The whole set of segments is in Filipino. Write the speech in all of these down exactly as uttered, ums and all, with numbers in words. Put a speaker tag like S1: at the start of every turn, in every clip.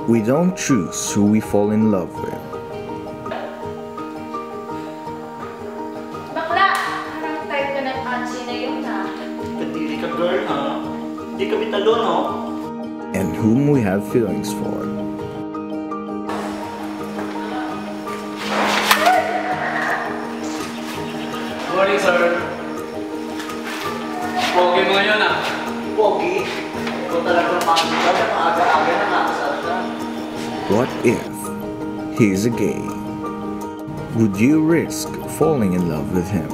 S1: We don't choose who we fall in love with.
S2: Bakla! Parang type ka ng Ansi na yun ha.
S3: Kadiri ka girl ha? Hindi kami talo no?
S1: And whom we have feelings for.
S4: Morning, sir. Pogi mo ngayon ah.
S3: Pogi? Ikaw talagang makikita na maaga-aga na nakasal ka.
S1: What if he's a gay? Would you risk falling in love with him?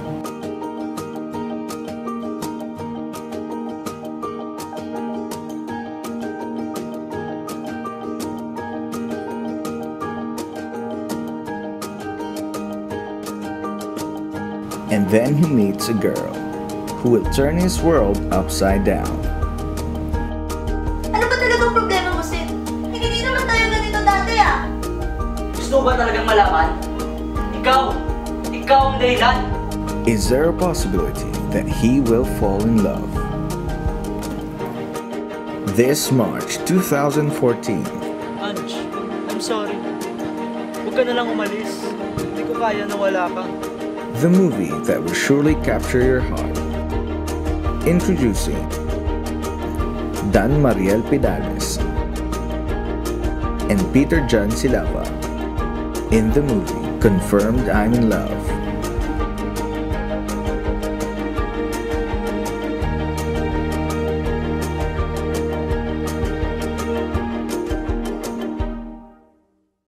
S1: And then he meets a girl who will turn his world upside down.
S2: Ano ba talagang problema mo, Sid? Hindi naman tayo ganito dati ah.
S3: Gusto mo ba talagang malaman? Ikaw! Ikaw ang dahilan!
S1: Is there a possibility that he will fall in love? This March two thousand fourteen.
S3: Ange, I'm sorry. Huwag ka na lang umalis. Hindi ko kaya na wala ka.
S1: The movie that will surely capture your heart. Introducing Dan Mariel Pidales and Peter John Silava in the movie Confirmed I'm in Love.